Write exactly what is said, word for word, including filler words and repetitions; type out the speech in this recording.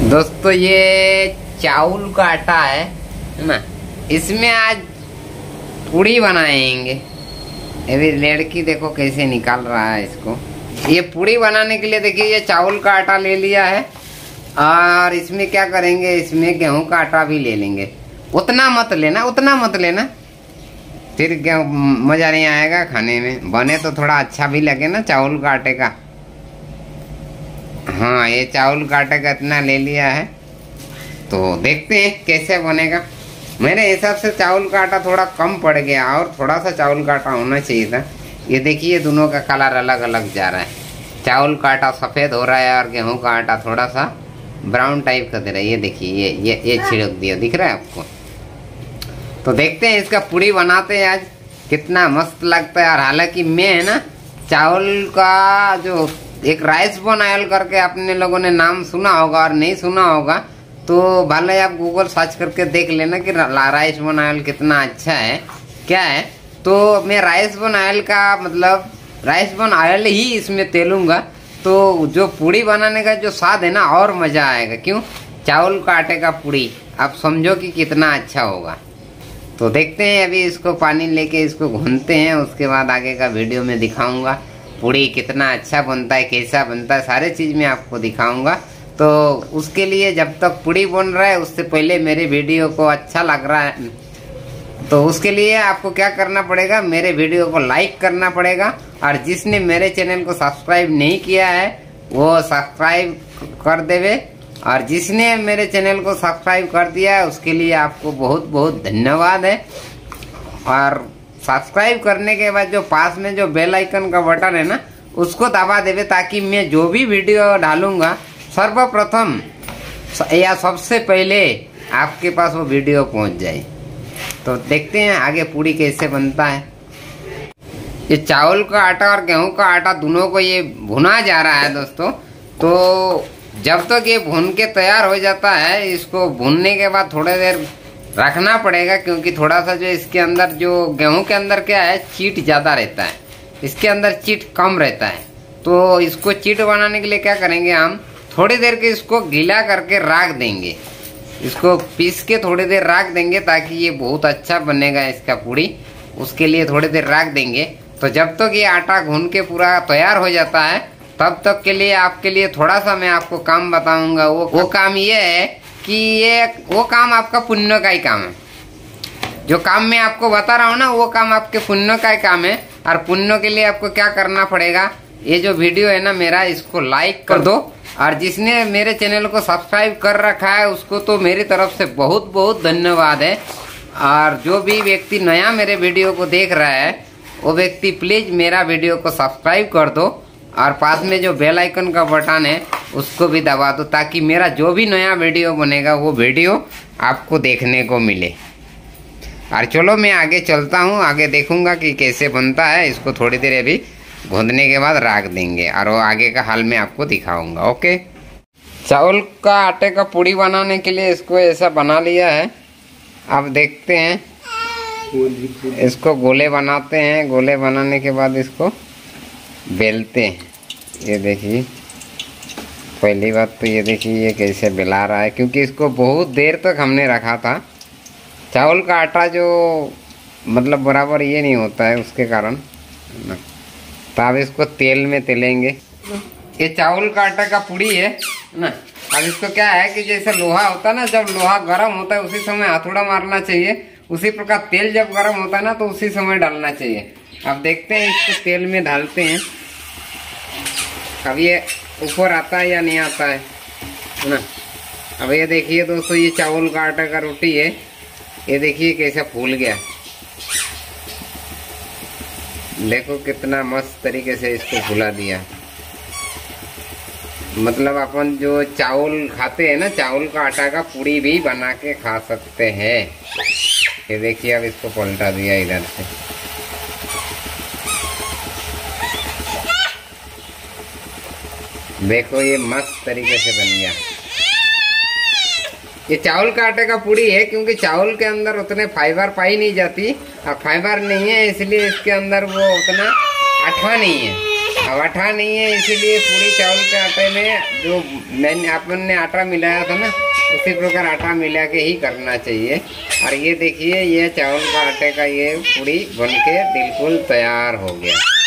दोस्तों ये चावल का आटा है ना, इसमें आज पूड़ी बनाएंगे। अभी लड़की देखो कैसे निकाल रहा है इसको। ये पूड़ी बनाने के लिए देखिए ये चावल का आटा ले लिया है और इसमें क्या करेंगे, इसमें गेहूं का आटा भी ले लेंगे। उतना मत लेना, उतना मत लेना, फिर क्या मजा नहीं आएगा खाने में। बने तो थोड़ा अच्छा भी लगे ना चावल का आटे का। हाँ ये चावल का आटे का इतना ले लिया है, तो देखते हैं कैसे बनेगा। मेरे हिसाब से चावल का आटा थोड़ा कम पड़ गया और थोड़ा सा चावल का आटा होना चाहिए था। ये देखिए दोनों का कलर अलग अलग जा रहा है। चावल का आटा सफ़ेद हो रहा है और गेहूं का आटा थोड़ा सा ब्राउन टाइप का दे रहा है। ये देखिए ये ये ये छिड़क दिया, दिख रहा है आपको। तो देखते हैं इसका पूड़ी बनाते हैं आज, कितना मस्त लगता है। और हालांकि मैं है ना चावल का जो एक राइस बॉर्न ऑयल करके अपने लोगों ने नाम सुना होगा, और नहीं सुना होगा तो भले आप गूगल सर्च करके देख लेना कि राइस बॉर्न ऑयल कितना अच्छा है, क्या है। तो मैं राइस बॉर्न ऑयल का मतलब राइस बॉर्न ऑयल ही इसमें तेलूंगा, तो जो पूड़ी बनाने का जो स्वाद है ना और मज़ा आएगा। क्यों, चावल का आटे का पूड़ी आप समझो कि कितना अच्छा होगा। तो देखते हैं, अभी इसको पानी लेके इसको भूनते हैं, उसके बाद आगे का वीडियो में दिखाऊंगा पूड़ी कितना अच्छा बनता है, कैसा बनता है, सारे चीज़ मैं आपको दिखाऊंगा। तो उसके लिए जब तक पूड़ी बन रहा है उससे पहले मेरे वीडियो को अच्छा लग रहा है तो उसके लिए आपको क्या करना पड़ेगा, मेरे वीडियो को लाइक करना पड़ेगा। और जिसने मेरे चैनल को सब्सक्राइब नहीं किया है वो सब्सक्राइब कर देवे, और जिसने मेरे चैनल को सब्सक्राइब कर दिया है उसके लिए आपको बहुत बहुत धन्यवाद है। और सब्सक्राइब करने के बाद जो पास में जो बेल आइकन का बटन है ना उसको दबा देवे, ताकि मैं जो भी वीडियो डालूंगा सर्वप्रथम या सबसे पहले आपके पास वो वीडियो पहुंच जाए। तो देखते हैं आगे पूड़ी कैसे बनता है। ये चावल का आटा और गेहूं का आटा दोनों को ये भुना जा रहा है दोस्तों। तो जब तक ये भून के तैयार हो जाता है, इसको भूनने के बाद थोड़ी देर रखना पड़ेगा, क्योंकि थोड़ा सा जो इसके अंदर जो गेहूं के अंदर क्या है चीट ज़्यादा रहता है, इसके अंदर चीट कम रहता है। तो इसको चीट बनाने के लिए क्या करेंगे, हम थोड़ी देर के इसको गीला करके रख देंगे, इसको पीस के थोड़ी देर रख देंगे ताकि ये बहुत अच्छा बनेगा इसका पूड़ी। उसके लिए थोड़ी देर रख देंगे। तो जब तक ये आटा भून के पूरा तैयार हो जाता है तब तक के लिए आपके लिए थोड़ा सा मैं आपको काम बताऊंगा। वो वो काम ये है कि ये वो काम आपका पुण्य का ही काम है। जो काम मैं आपको बता रहा हूँ ना वो काम आपके पुण्य का ही काम है। और पुण्य के लिए आपको क्या करना पड़ेगा, ये जो वीडियो है ना मेरा, इसको लाइक कर दो। और जिसने मेरे चैनल को सब्सक्राइब कर रखा है उसको तो मेरी तरफ से बहुत बहुत धन्यवाद है। और जो भी व्यक्ति नया मेरे वीडियो को देख रहा है वो व्यक्ति प्लीज मेरा वीडियो को सब्सक्राइब कर दो, और पास में जो बेल आइकन का बटन है उसको भी दबा दो, ताकि मेरा जो भी नया वीडियो बनेगा वो वीडियो आपको देखने को मिले। और चलो मैं आगे चलता हूँ, आगे देखूंगा कि कैसे बनता है। इसको थोड़ी देर अभी भूनने के बाद रख देंगे और वो आगे का हाल में आपको दिखाऊंगा। ओके, चावल का आटे का पूड़ी बनाने के लिए इसको ऐसा बना लिया है। अब देखते हैं, इसको गोले बनाते हैं। गोले बनाने के बाद इसको बेलते हैं। ये देखिए, पहली बात तो ये देखिए ये कैसे बेला रहा है, क्योंकि इसको बहुत देर तक हमने रखा था। चावल का आटा जो मतलब बराबर ये नहीं होता है, उसके कारण ना। तो अब इसको तेल में तलेंगे। ये चावल का आटा का पूड़ी है ना। अब इसको क्या है कि जैसे लोहा होता है ना, जब लोहा गर्म होता है उसी समय हथौड़ा मारना चाहिए, उसी प्रकार तेल जब गर्म होता है ना तो उसी समय डालना चाहिए। अब देखते हैं इसको तेल में डालते हैं, अब ये ऊपर आता है या नहीं आता है ना। अब ये देखिए दोस्तों, ये चावल का आटा का रोटी है, ये देखिए कैसा फूल गया। देखो कितना मस्त तरीके से इसको फुला दिया। मतलब अपन जो चावल खाते हैं ना, चावल का आटा का पूड़ी भी बना के खा सकते हैं। ये देखिए अब इसको पलटा दिया इधर से। देखो ये मस्त तरीके से बन गया। ये चावल का आटे का पूड़ी है, क्योंकि चावल के अंदर उतने फाइबर पाई नहीं जाती, और फाइबर नहीं है इसलिए इसके अंदर वो उतना आठा नहीं है। अब आटा नहीं है, इसीलिए पूरी चावल के आटे में जो मैंने अपन ने आटा मिलाया था ना, उसी प्रकार आटा मिला के ही करना चाहिए। और ये देखिए, ये चावल का आटे का ये पूरी बनके बिल्कुल तैयार हो गया।